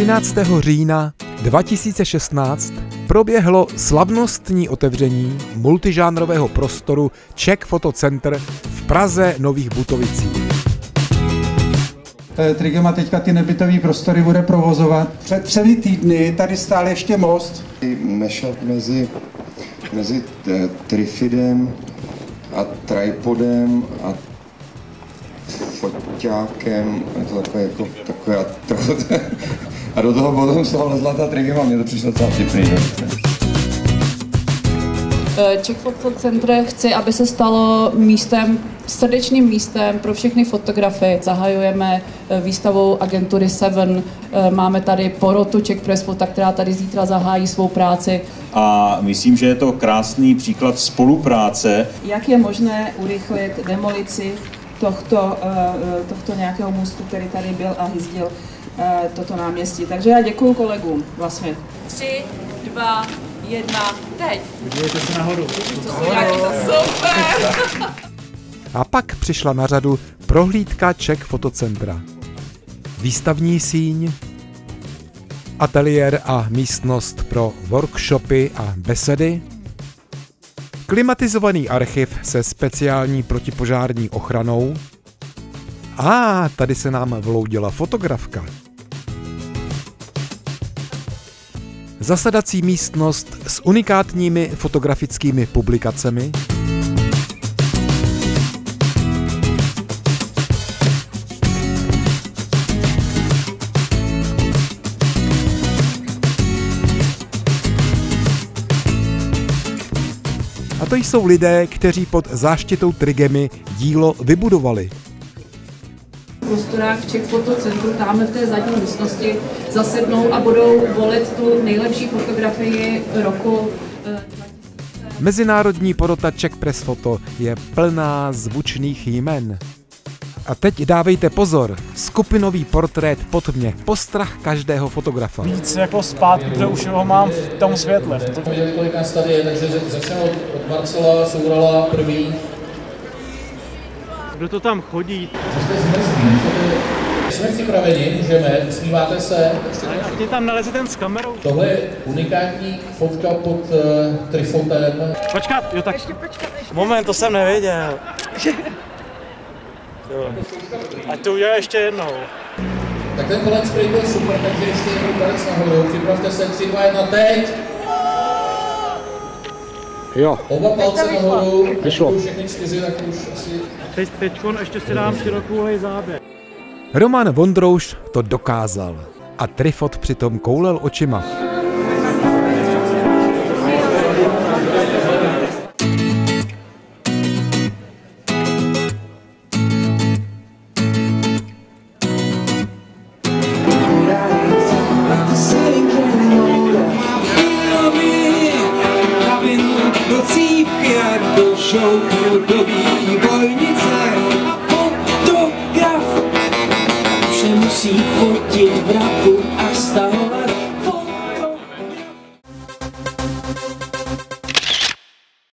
13. října 2016 proběhlo slavnostní otevření multižánrového prostoru Czech Photo Center v Praze Nových Butovicích. Trigema teďka ty nebytové prostory bude provozovat. Před 3 týdny tady stál ještě most. Mashup mezi trifidem a tripodem a foťákem, je to takové a do toho potom se vlezla ta Trigema, mně to přišlo docela vtipný. Czech Photo Center chci, aby se stalo srdečným místem pro všechny fotografy. Zahajujeme výstavou agentury Seven, máme tady porotu Czech Press Photo, která tady zítra zahájí svou práci. A myslím, že je to krásný příklad spolupráce. Jak je možné urychlit demolici tohto nějakého mostu, který tady byl a hyzdil toto náměstí. Takže já děkuju kolegům. Vlastně. 3, 2, 1, teď. Podívejte se nahoru. Super. A pak přišla na řadu prohlídka Czech Photo Centra. Výstavní síň, ateliér a místnost pro workshopy a besedy, klimatizovaný archiv se speciální protipožární ochranou a tady se nám vloudila fotografka. Zasedací místnost s unikátními fotografickými publikacemi, a to jsou lidé, kteří pod záštitou Trigemy dílo vybudovali. V prostorách v Czech Photo Centru, tamhle v té zadní místnosti, zasednou a budou volit tu nejlepší fotografii roku 2000. Mezinárodní porota Czech Press Photo je plná zvučných jmen. A teď dávejte pozor, skupinový portrét pod mě, postrach každého fotografa. Víc jako spát, protože už ho mám v tom světle. Viděli, kolik nás tady je, takže začal od Marcela Sourala první. Kdo to tam chodí? Jste zmrzlí, jsme připraveni, můžeme, usmíváte se. A ty tam naleze ten s kamerou. Tohle je unikátní fotka pod trifotem. Počkat, jo tak. Moment, to jsem nevěděl. A to udělá ještě jednou. Tak ten kolec spray byl super, takže ještě jednou palec nahoru. Připravte se, 3, 2, 1, teď! Jo. Oba palce nahoru, vyšlo. Všechny 4, tak už asi... Teďkon ještě si dám širokou záběr. Roman Vondrouš to dokázal a Trifot přitom koulel očima. Do výbojnice fotograf vše musí fotit v rapu.